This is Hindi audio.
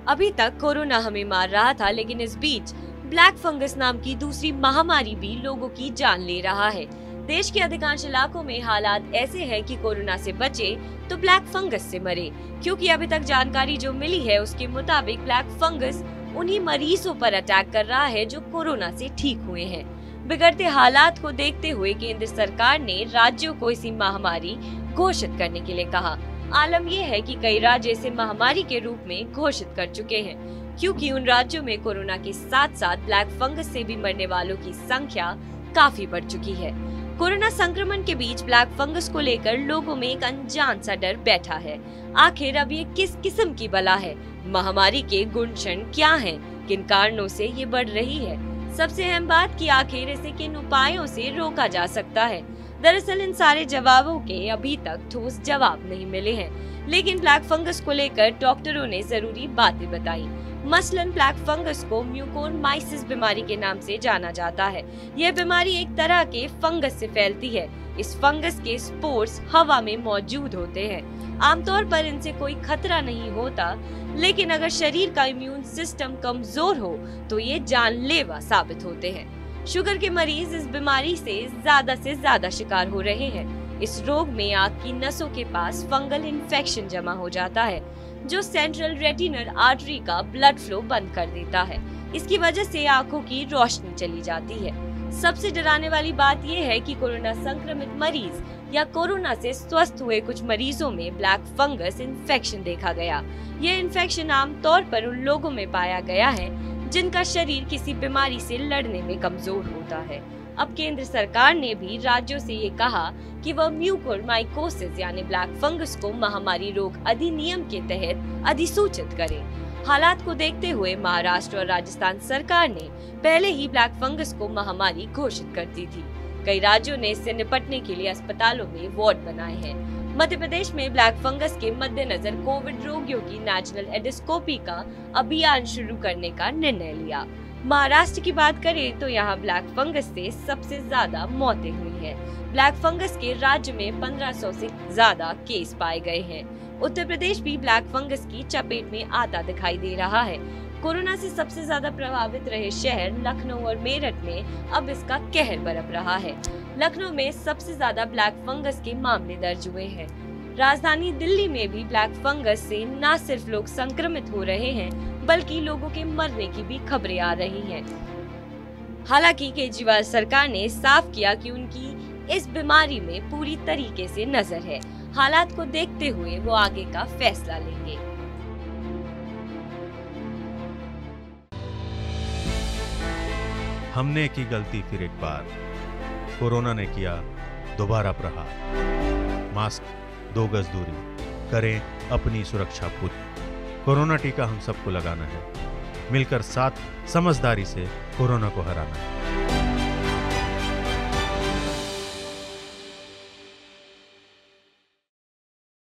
अभी तक कोरोना हमें मार रहा था, लेकिन इस बीच ब्लैक फंगस नाम की दूसरी महामारी भी लोगों की जान ले रहा है। देश के अधिकांश इलाकों में हालात ऐसे हैं कि कोरोना से बचे तो ब्लैक फंगस से मरे, क्योंकि अभी तक जानकारी जो मिली है उसके मुताबिक ब्लैक फंगस उन्हीं मरीजों पर अटैक कर रहा है जो कोरोना से ठीक हुए हैं। बिगड़ते हालात को देखते हुए केंद्र सरकार ने राज्यों को इसी महामारी घोषित करने के लिए कहा। आलम यह है कि कई राज्य इसे महामारी के रूप में घोषित कर चुके हैं, क्योंकि उन राज्यों में कोरोना के साथ साथ ब्लैक फंगस से भी मरने वालों की संख्या काफी बढ़ चुकी है। कोरोना संक्रमण के बीच ब्लैक फंगस को लेकर लोगों में एक अनजान सा डर बैठा है। आखिर अब ये किस किस्म की बला है? महामारी के गुण क्षण क्या हैं? किन कारणों से ये बढ़ रही है? सबसे अहम बात कि आखिर इसे किन उपायों से रोका जा सकता है? दरअसल इन सारे जवाबों के अभी तक ठोस जवाब नहीं मिले हैं, लेकिन ब्लैक फंगस को लेकर डॉक्टरों ने जरूरी बातें बताई। मसलन ब्लैक फंगस को म्यूकोरमाइसिस बीमारी के नाम से जाना जाता है। यह बीमारी एक तरह के फंगस से फैलती है। इस फंगस के स्पोर्स हवा में मौजूद होते हैं। आमतौर पर इनसे कोई खतरा नहीं होता, लेकिन अगर शरीर का इम्यून सिस्टम कमजोर हो तो ये जानलेवा साबित होते हैं। शुगर के मरीज इस बीमारी से ज्यादा शिकार हो रहे हैं। इस रोग में आँख की नसों के पास फंगल इन्फेक्शन जमा हो जाता है, जो सेंट्रल रेटिनल आर्टरी का ब्लड फ्लो बंद कर देता है। इसकी वजह से आंखों की रोशनी चली जाती है। सबसे डराने वाली बात यह है कि कोरोना संक्रमित मरीज या कोरोना से स्वस्थ हुए कुछ मरीजों में ब्लैक फंगस इन्फेक्शन देखा गया। यह इन्फेक्शन आमतौर पर उन लोगों में पाया गया है जिनका शरीर किसी बीमारी से लड़ने में कमजोर होता है। अब केंद्र सरकार ने भी राज्यों से ये कहा कि वह म्यूकोरमाइकोसिस यानी ब्लैक फंगस को महामारी रोग अधिनियम के तहत अधिसूचित करें। हालात को देखते हुए महाराष्ट्र और राजस्थान सरकार ने पहले ही ब्लैक फंगस को महामारी घोषित कर दी थी। कई राज्यों ने इससे निपटने के लिए अस्पतालों में वार्ड बनाए हैं। मध्य प्रदेश में ब्लैक फंगस के मद्देनजर कोविड रोगियों की नेशनल एंडोस्कोपी का अभियान शुरू करने का निर्णय लिया। महाराष्ट्र की बात करें तो यहाँ ब्लैक फंगस से सबसे ज्यादा मौतें हुई हैं। ब्लैक फंगस के राज्य में 1500 से ज्यादा केस पाए गए हैं। उत्तर प्रदेश भी ब्लैक फंगस की चपेट में आता दिखाई दे रहा है। कोरोना से सबसे ज्यादा प्रभावित रहे शहर लखनऊ और मेरठ में अब इसका कहर बरप रहा है। लखनऊ में सबसे ज्यादा ब्लैक फंगस के मामले दर्ज हुए हैं। राजधानी दिल्ली में भी ब्लैक फंगस से न सिर्फ लोग संक्रमित हो रहे हैं, बल्कि लोगों के मरने की भी खबरें आ रही हैं। हालांकि केजरीवाल सरकार ने साफ किया कि उनकी इस बीमारी में पूरी तरीके से नजर है। हालात को देखते हुए वो आगे का फैसला लेंगे। हमने की गलती फिर एक बार, कोरोना ने किया दोबारा प्रहार। मास्क, 2 गज दूरी, करें अपनी सुरक्षा पूरी। कोरोना टीका हम सबको लगाना है, मिलकर साथ समझदारी से कोरोना को हराना है।